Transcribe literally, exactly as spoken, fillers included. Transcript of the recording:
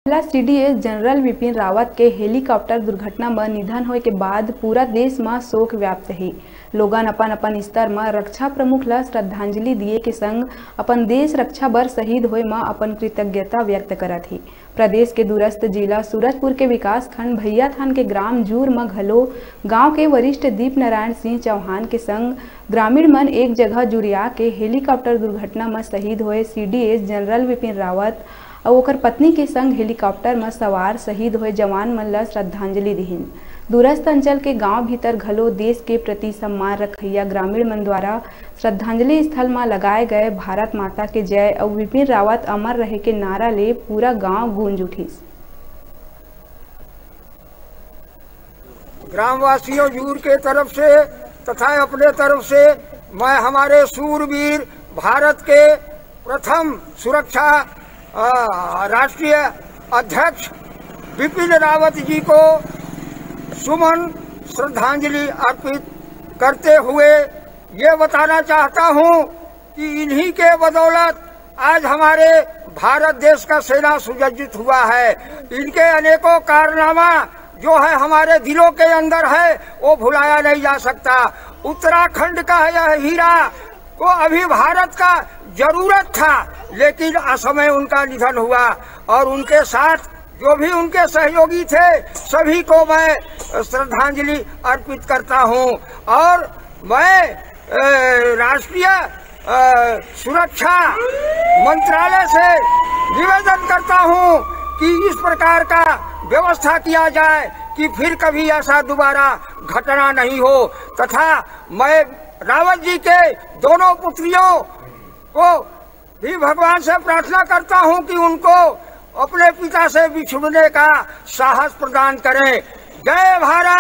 CDS general Vipin Rawat के helicopter दुर्घटना में निधन होए के बाद पूरा देश में शोक व्याप्त है। लोगन अपन अपन स्तर में रक्षा प्रमुख ला श्रद्धांजलि दिए के संग अपन देश रक्षा बर शहीद होए में अपन कृतज्ञता व्यक्त करत है। प्रदेश के दूरस्थ जिला सूरजपुर के विकास खंड भैया थान के ग्राम जूर में घलो गांव के वरिष्ठ दीप नारायण सिंह चौहान के संग ग्रामीण मन एक जगह जुरिया के हेलीकॉप्टर दुर्घटना में शहीद होए सीडीएस जनरल विपिन रावत और ओकर पत्नी के संग हेलीकॉप्टर में सवार शहीद हुए जवान मन ला श्रद्धांजलि दिहिन। दूरस्थ अंचल के गांव भीतर घलो देश के प्रति सम्मान रखैया ग्रामीण मन द्वारा श्रद्धांजलि स्थल में लगाए गए भारत माता के जय और विपिन रावत अमर रहे के नारा ले पूरा गांव गूंज उठिस। ग्रामवासियों जूर के तरफ से तथा अपने तरफ से मैं हमारे सूरवीर भारत के प्रथम सुरक्षा राष्ट्रीय अध्यक्ष विपिन रावत जी को सुमन श्रद्धांजलि अर्पित करते हुए ये बताना चाहता हूँ कि इन्हीं के बदौलत आज हमारे भारत देश का सेना सुसज्जित हुआ है। इनके अनेकों कारनामा जो है हमारे दिलों के अंदर है वो भुलाया नहीं जा सकता। उत्तराखंड का यह हीरा को अभी भारत का जरूरत था, लेकिन असमय उनका निधन हुआ और उनके साथ जो भी उनके सहयोगी थे सभी को मैं श्रद्धांजलि अर्पित करता हूं। और मैं राष्ट्रीय सुरक्षा मंत्रालय से निवेदन करता हूं कि इस प्रकार का व्यवस्था किया जाए कि फिर कभी ऐसा दोबारा घटना नहीं हो। तथा मैं रावत जी के दोनों पुत्रियों को भी भगवान से प्रार्थना करता हूं कि उनको अपने पिता से बिछुड़ने का साहस प्रदान करें। जय भारत।